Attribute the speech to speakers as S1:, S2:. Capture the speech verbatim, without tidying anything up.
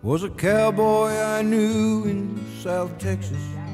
S1: was a cowboy I knew in South Texas.